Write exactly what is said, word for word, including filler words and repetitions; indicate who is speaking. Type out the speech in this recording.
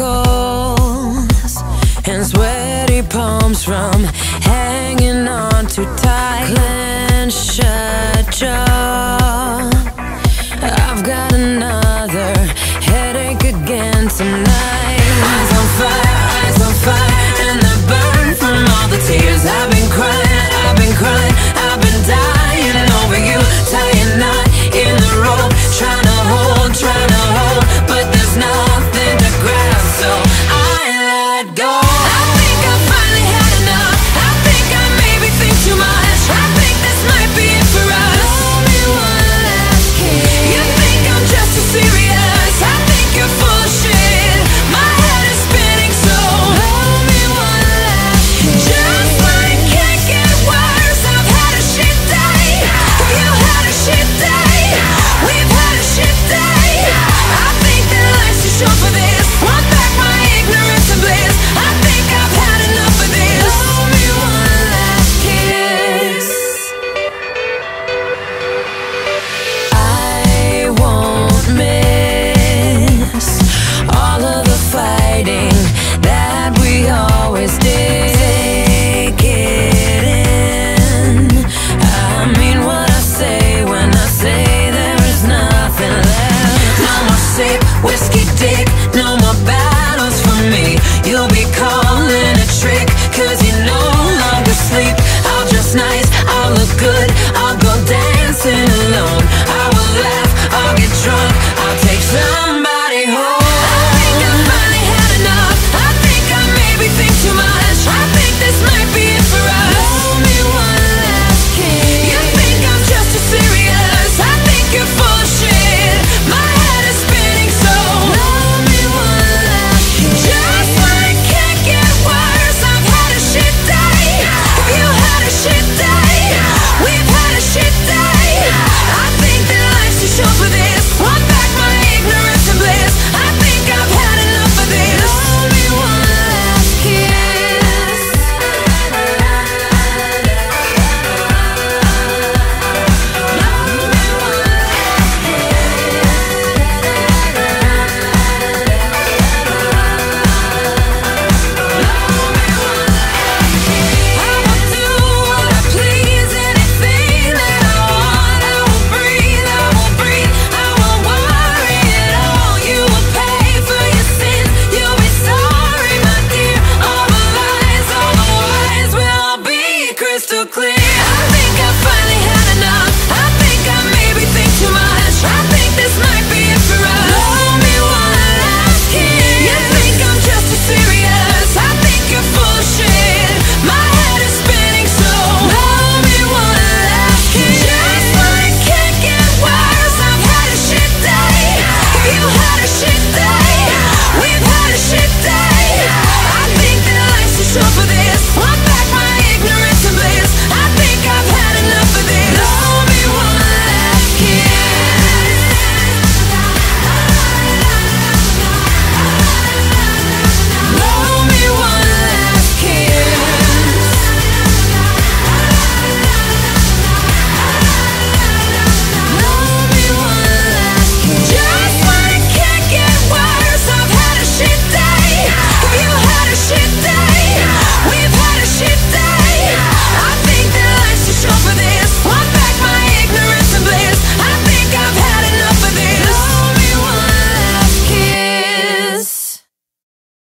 Speaker 1: wrinkles and sweaty palms from hanging on too tight. Clench shut jaw. I've got another headache again tonight. Eyes on fire, eyes on fire, and the burn from all the tears I've been crying, I've been crying, I've been dying over you. Tying knot in the rope, trying to hold, trying to hold, but there's nothing to grab, so I let go. I think I finally had enough. I think I maybe think too much. I think this might be it for us. Hold me one last kiss. You think I'm just too serious? I think you're full of shit. My head is spinning, so hold me one last kiss. Just like can't get worse. I've had a shit day. You had a shit day. We've had a shit day. I think that life's too short for this. Want back my ignorance and bliss. I think I've had enough of this. Hold me one last kiss. I won't miss all of the fighting